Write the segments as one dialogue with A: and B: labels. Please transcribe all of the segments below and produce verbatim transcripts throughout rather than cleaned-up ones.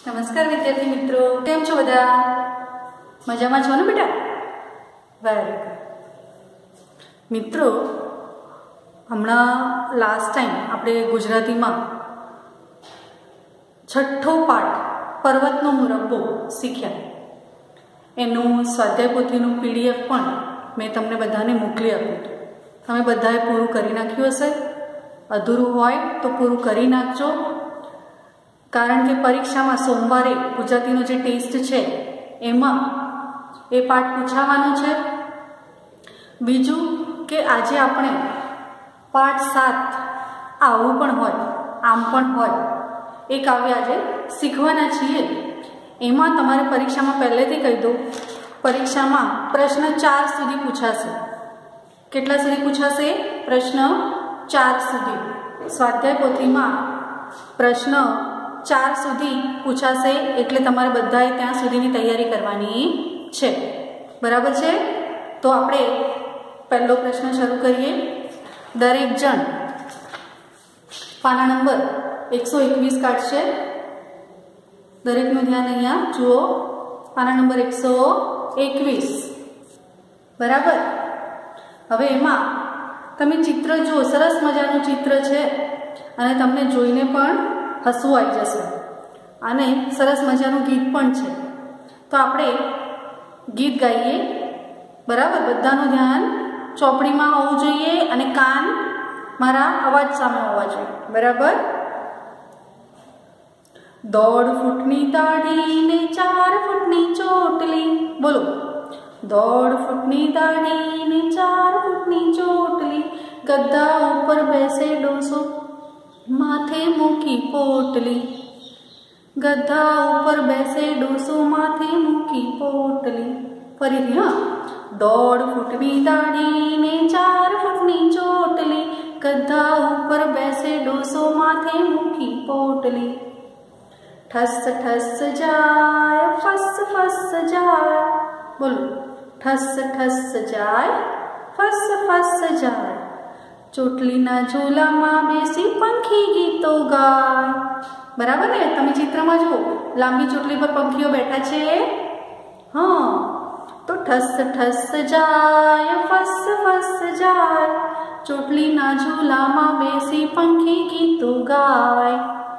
A: नमस्कार विद्यार्थी मित्रों, केम छो बधा? मजामां छो ने बेटा? Very good. मित्रों, हमणा लास्ट टाइम आपणे गुजराती में छठ्ठो पाठ पर्वतनो मुरब्बो शीख्या। एनु स्वाध्याय पोथीनुं पीडीएफ पण मैं तमने बधाने मोकली आप्युं। तमे बधाए पूरुं करी नाख्युं हशे। अधूरुं होय तो पूरुं करी नाखजो, कारण के परीक्षा में सोमवारे गुजराती जो टेस्ट है एमां ए पाठ पूछावानो छे। बीजू के आजे आपणे पाठ सात आवुं पण होय आम पण होय ए काव्य आजे शीखवाना छीए। एमां तमारे परीक्षा में पहलेथी कही दो, परीक्षा में प्रश्न चार सुधी पूछाशे। केटला सुधी पूछाशे? प्रश्न चार सुधी। स्वाध्याय पोथी में प्रश्न चार सुधी पूछाशे, एटले तमारे बधाए त्यां सुधीनी तैयारी करवानी छे। बराबर छे? तो आपणे पहलो प्रश्न शुरू करिए। दरेक जण पाना नंबर एक सौ एकवीस काढशे। दरेकनुं ध्यान अहींया जुओ, पाना नंबर एक सौ एकवीस। बराबर। हवे एमां तमे चित्र जुओ, सरस मजानुं चित्र छे अने तमने जोईने पण हसवुं आई जशे अने सरस मजानुं गीत पण छे। तो आपणे गीत गाईए। बराबर। बधानुं ध्यान चोपड़ीमां होवुं जोईए अने कान मारा अवाज सामे होवा जोईए। बराबर। दौड़ फूटनी दाढ़ी ने चार फूटनी चोटली। बोलो। दौड़ फूटनी दाढ़ी ने चार फूटनी चोटली, गद्दा ऊपर बैसे डोसो माथे मूकी पोटली। गद्दा ऊपर बैसे डोसो माथे मूकी पोटली। फरीथी हाँ। दौड़ फूटनी दाढ़ी ने चार फूटनी चोटली, गद्दा ऊपर बैसे डोसो माथे मूकी पोटली। ठस ठस जाए फस फस जाए। बोलो। ठस ठस जाए फस फस जाए, चोटली ना झोला में बेसी पंखी गीतो गाय। बराबर ने? तमे चित्र में जुओ, लांबी चोटली पर पंखीओ बैठा छे। हाँ। तो ठस ठस जाए फस फस जाए, चोटली ना झोला में बेसी पंखी गीतो गाय।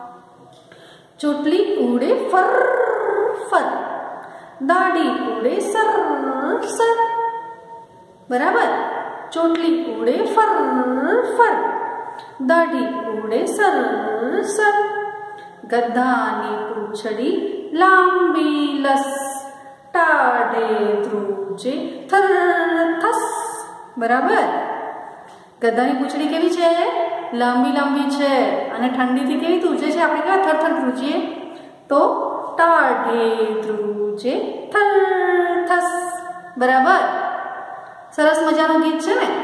A: चोटली उड़े फर फर, दाढ़ी उड़े सर सर। बराबर। चोटली उड़े फर फर, दाढ़ी उड़े सर सर, गद्दानी पूंछड़ी लांबी लस, टाढे ध्रुजे थर थस। बराबर। गद्दानी पूंछड़ी केवी छे? लांबी लांबी छे अने ठंडी थी केवी ध्रुजे छे? आपणे केवा थर थर ध्रुजीए? तो टाढे ध्रुजे थर थस। बराबर। सरस मजानुं गीत छे ने?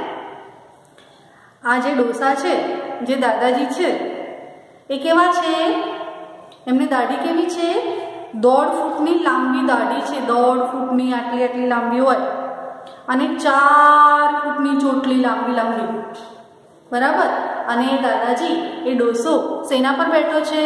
A: आ जे डोसा छे, जे दादाजी छे ए केवा छे? एमनी दाढ़ी केवी छे? दौड़ फूटनी लांबी दाढ़ी छे। दौड़ फूटनी आटली आटली लांबी होय अने चार फूटनी चोटली लांबी लांबी। बराबर। अने दादाजी ए डोसो सेना पर बैठो छे?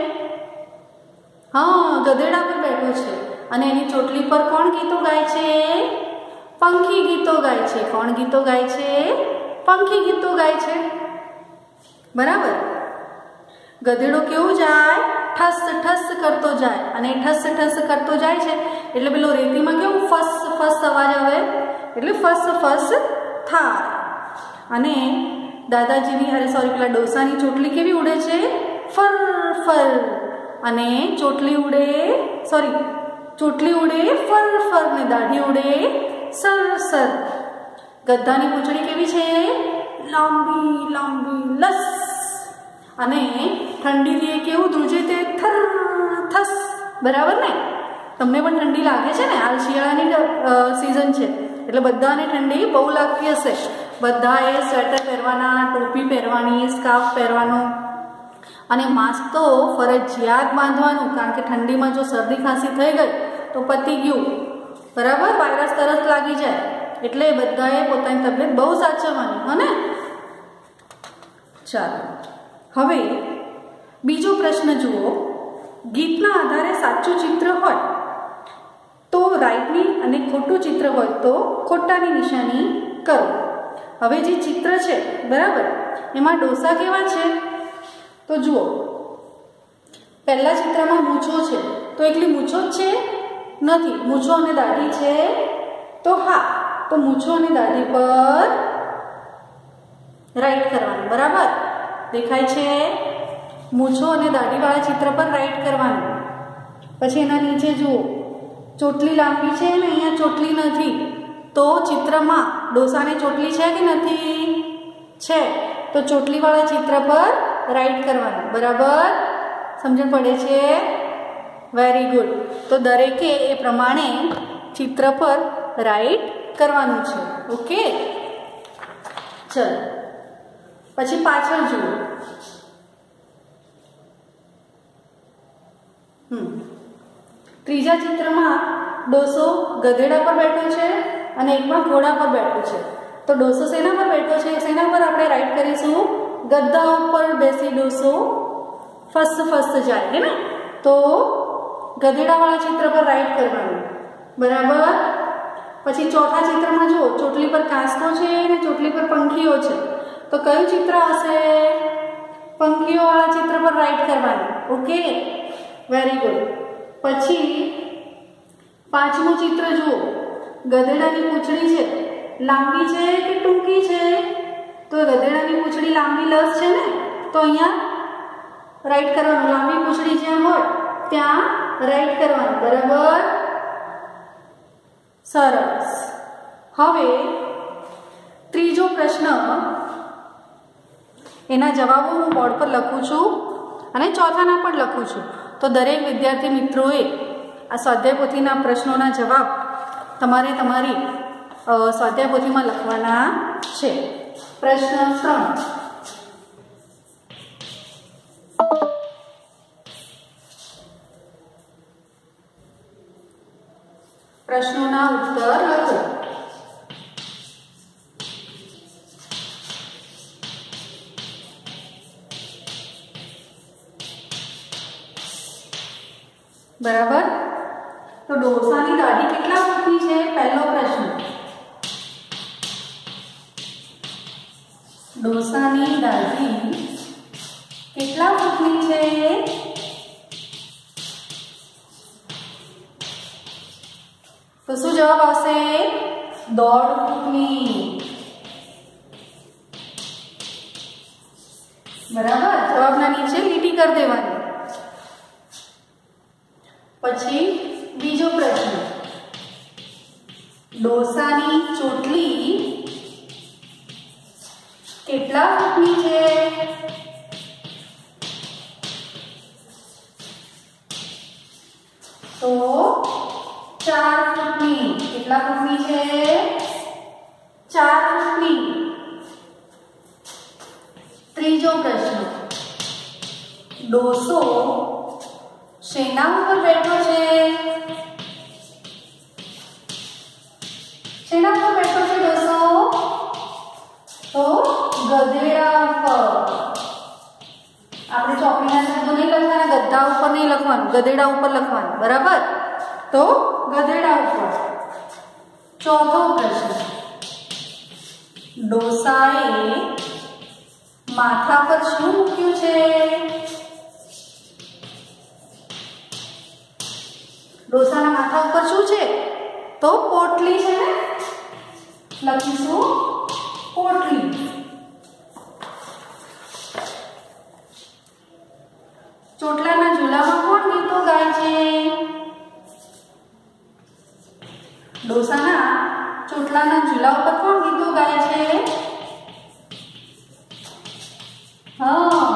A: हाँ, गधेड़ा पर बैठो छे अने एनी चोटली पर कोण गीतो गाय छे? पंखी गीतो गाय छे। कोण गीतो गाय छे? पंखी गीतो गाय छे। बराबर। गधेड़ो केवो जाय? ठस ठस करतो जाय अने ठस ठस करतो जाय छे એટલે પેલો રેતીમાં કેવું ફસ ફસ અવાજ આવે એટલે ફસ ફસ થાય। અને દાદાજીની અરે સોરી પેલા ડોસાની ચોટલી કેવી ઉડે છે? ફર ફર। અને ચોટલી ઉડે સોરી ચોટલી ઉડે ફર ફર ને દાઢી ઉડે સર સર। ગદ્દાની પૂંછડી કેવી છે? લાંબી લાંબી લસ અને ઠંડીથી એ કેવું ધ્રુજે તે થર થસ। બરાબર ને? તમને પણ ઠંડી લાગે છે ને? હાલ શિયાળાની સીઝન છે એટલે બધાને ઠંડી બહુ લાગતી હશે। બધાએ સ્વેટર પહેરવાના, ટોપી પહેરવાની, સ્કાર્ફ પહેરવાનો અને માસ્ક તો ફરજિયાત બાંધવાનું, કારણ કે ઠંડીમાં જો શરદી ખાંસી થઈ ગઈ તો પતી ગયું। बराबर। वायरस तरत लागी जाए एटले बधाए पोतानी तबियत बहु साचववानी हो ने। चलो हवे बीजो प्रश्न जुओ। ગીતના આધારે સાચું ચિત્ર હોય તો રાઈટની અને ખોટું ચિત્ર હોય તો ખોટાની નિશાની કરો. હવે જે ચિત્ર છે બરાબર, એમાં ડોસા કેવા છે તો જુઓ, પહેલા ચિત્રમાં મૂછો છે તો એકલી મૂછો જ છે નથી, મૂછો અને દાઢી છે તો હા, તો મૂછો અને દાઢી પર રાઈટ કરવાનું. બરાબર દેખાય છે? મૂછો અને દાઢીવાળા ચિત્ર પર રાઈટ કરવાનું. પછી એના નીચે જુઓ, ચોટલી લાંબી છે ને અહીંયા ચોટલી નથી, તો ચિત્રમાં ડોસાને ચોટલી છે કે નથી? છે, તો ચોટલીવાળા ચિત્ર પર રાઈટ કરવાનું. બરાબર સમજણ પડે છે? Very good. તો દરેકે એ પ્રમાણે ચિત્ર પર રાઈટ કરવાનું છે. ઓકે, ચલો પછી પાછળ જુઓ. હમ ત્રીજા ચિત્રમાં ડોસો ગધેડા પર બેઠો છે અને એકમાં ઘોડા પર બેઠો છે. તો ડોસો શેના પર બેઠો છે? શેના પર આપણે રાઈટ કરીશું? ગધા ઉપર બેસી ડોસો ફસ્ત ફસ્ત જાય, હે ને? તો ગધેડાવાળા ચિત્ર પર રાઈટ કરવાનું. બરાબર. પછી ચોથા ચિત્રમાં જુઓ, ચોટલી પર કાસકો છે અને ચોટલી પર પંખીઓ છે, તો કયું ચિત્ર હશે? પંખીઓવાળા ચિત્ર પર રાઈટ કરવાનું. Okay, very good. પછી પાંચમું ચિત્ર જુઓ, ગધેડાની પૂંછડી છે, લાંબી છે કે ટૂંકી છે? તો ગધેડાની પૂંછડી લાંબી લસ છે ને, તો અહીંયા રાઈટ કરવાનું. લાંબી પૂંછડી જ્યાં હોય ત્યાં રાઈટ કરવાનું. બરાબર, સરસ. હવે ત્રીજો પ્રશ્ન, એના જવાબો હું બોર્ડ પર લખું છું અને ચોથાના પણ લખું છું. તો દરેક વિદ્યાર્થી મિત્રોએ આ સ્વાધ્યાય પોથીના પ્રશ્નોના જવાબ તમારે તમારી સ્વાધ્યાય પોથીમાં લખવાના છે. પ્રશ્ન ત્રણ, પ્રશ્નોના ઉત્તર લખો. બરાબર. તો ડોસાની દાઢી કેટલા ફૂટની છે? પહેલો પ્રશ્ન, ડોસાની દાઢી કેટલા ફૂટની છે? તો શું જવાબ આવશે? દોઢ ફૂટની. બરાબર, જવાબના નીચે લીટી કરી દેવાની. પછી બીજો પ્રશ્ન, ડોસાની ચોટલી કેટલા ફૂટની છે? તો ચાર ફૂટની. કેટલા ફૂટની છે? ચાર ફૂટની. ત્રીજો પ્રશ્ન, ડોસો શેના ઉપર બેઠો છે? શેના ઉપર બેઠો છે ડોસો? તો ગધેડા ઉપર. આપણે ચોકડીના શબ્દો નહીં લખવાના, ગધા ઉપર નહીં લખવાનું, ગધેડા ઉપર લખવાનું. બરાબર, તો ગધેડા ઉપર. ચોથો પ્રશ્ન, ડોસાએ માથા પર શું મૂક્યું છે? ડોસાના માથા ઉપર શું છે? તો પોટલી છે ને, લખીશું પોટલી. ચોટલાના ઝૂલામાં કોણ ગીતો ગાય છે? ડોસાના ચોટલાના ઝૂલા ઉપર કોણ ગીતો ગાય છે? હા,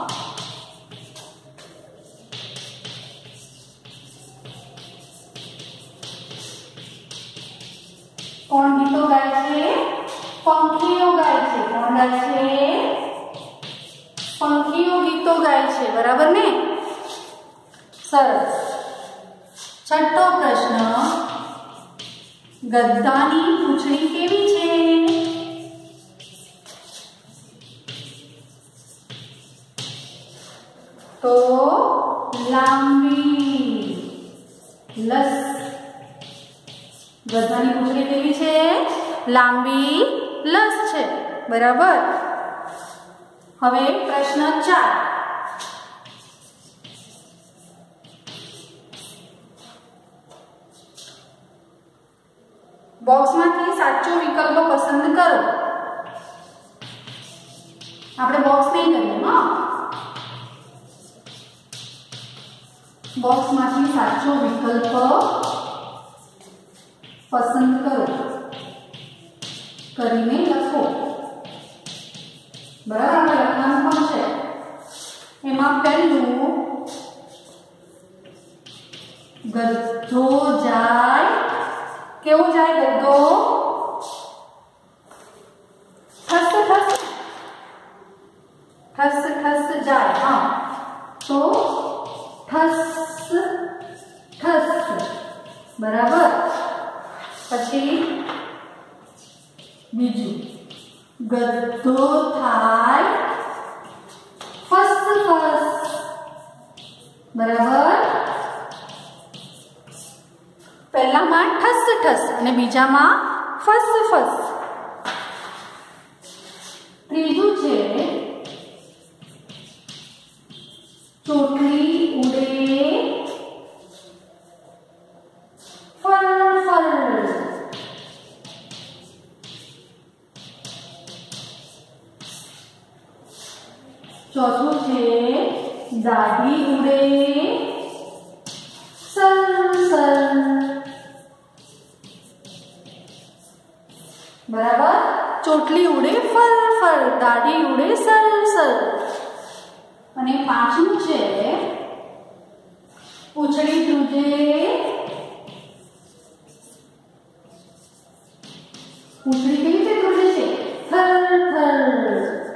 A: કોણ ગીતો ગાય છે? પંખીઓ ગાય છે. કોણ ગાય છે? પંખીઓ ગીતો ગાય છે. બરાબર ને? સરસ. છઠ્ઠો પ્રશ્ન, ગધાની પૂંછડી કેવી છે? તો લાંબી. લસ. ગધાની પૂંછડી કેવી છે? લાંબી લસ છે. બરાબર. હવે પ્રશ્ન ચાર. બોક્સમાંથી સાચો વિકલ્પ પસંદ કરો. આપણે બોક્સ નહીં કરીએ. હા, બોક્સમાંથી સાચો વિકલ્પ પસંદ કરો કરીને લખો. બરાબર. લખવાનું પણ છે. એમાં પહેલું ગધો જાય. કેવો જાય ગધો? ઠસ ઠસ ઠસ ઠસ જાય. હા, તો ઠસ ઠસ. બરાબર. પછી બીજું ગધો થાય ફસ ફસ. બરાબર. પહેલામાં ઠસ ઠસ અને બીજામાં ફસ ફસ. ત્રીજું છે ચોટલી ઉડે ફર ફર. ચોથું છે દાઢી ઉડે સર સર. બરાબર. ચોટલી ઉડે ફર ફર, દાઢી ઉડે સર સર. અને પાંચમું છે પૂંછડી ધ્રુજે. પૂંછડી કેવી રીતે ધ્રુજે છે? થર થર.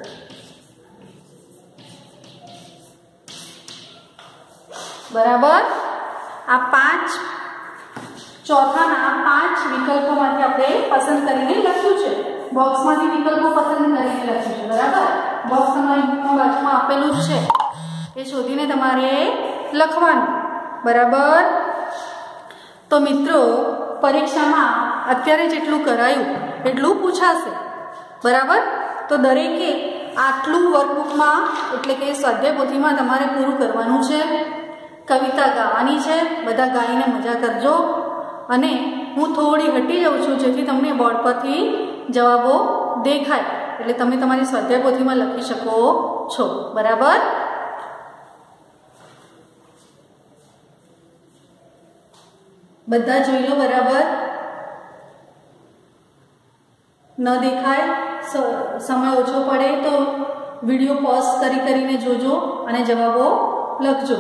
A: બરાબર. આ પાંચ ચોથાના પાંચ વિકલ્પોમાંથી આપણે પસંદ કરીને લખ્યું છે. બોક્સમાંથી વિકલ્પો પસંદ કરીને લખ્યું છે. બરાબર. બોક્સ તમારી બુકમાં બાજુમાં આપેલું જ છે. એ શોધીને તમારે લખવાનું. બરાબર. તો મિત્રો, પરીક્ષામાં અત્યારે જેટલું કરાયું એટલું પૂછાશે. બરાબર. તો દરેકે આટલું વર્કબુકમાં એટલે કે સ્વાધ્યાય પોથીમાં તમારે પૂરું કરવાનું છે. કવિતા ગાવાની છે. બધા ગાઈને મજા કરજો. અને હું થોડી હટી જાઉં છું જેથી તમને બોર્ડ પરથી જવાબો દેખાય એટલે તમે તમારી સ્વાધ્યાય પોથીમાં લખી શકો છો. બરાબર. બધા જોઈ લો. બરાબર. ન દેખાય, સમય ઓછો પડે તો વિડીયો પોઝ કરી કરીને જોજો અને જવાબો લખજો.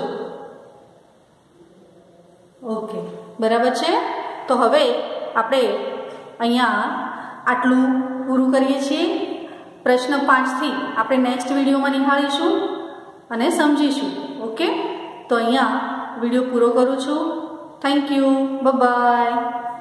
A: ઓકે. બરાબર છે. તો હવે આપણે અહીંયા આટલું પૂરું કરીએ છીએ. પ્રશ્ન પાંચથી આપણે નેક્સ્ટ વિડીયોમાં નિહાળીશું અને સમજીશું. ઓકે. તો અહીંયા વિડીયો પૂરો કરું છું. Thank you. Bye by.